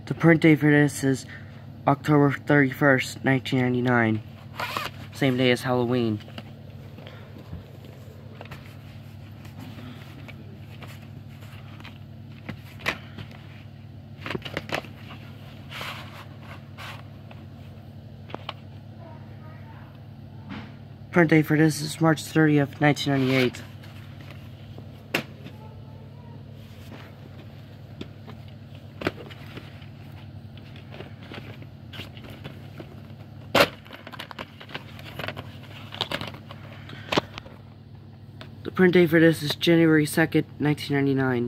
The print date for this is October 31st, 1999. Same day as Halloween. Print date for this is March 30th, 1998. The print date for this is January 2nd, 1999.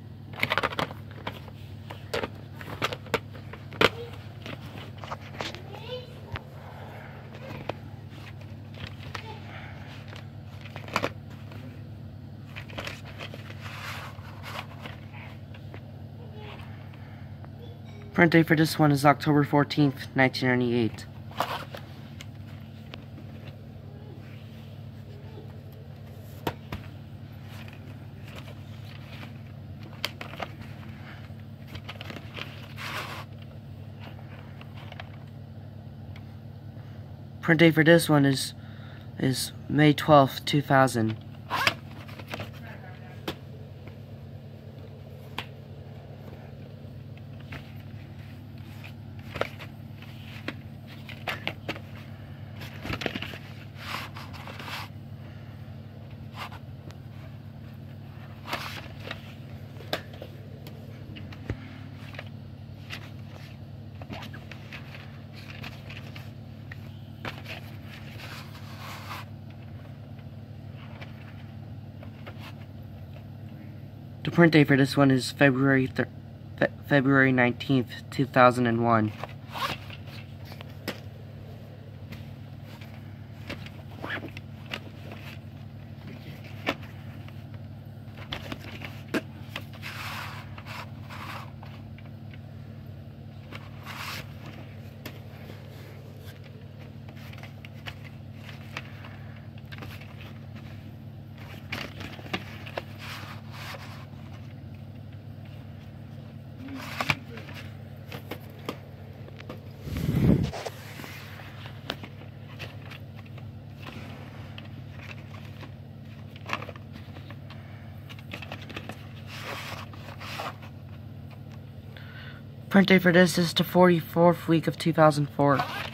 Print date for this one is October 14th, 1998. Print date for this one is May 12th, 2000. The print date for this one is February 19th, 2001. Print date for this is the 44th week of 2004.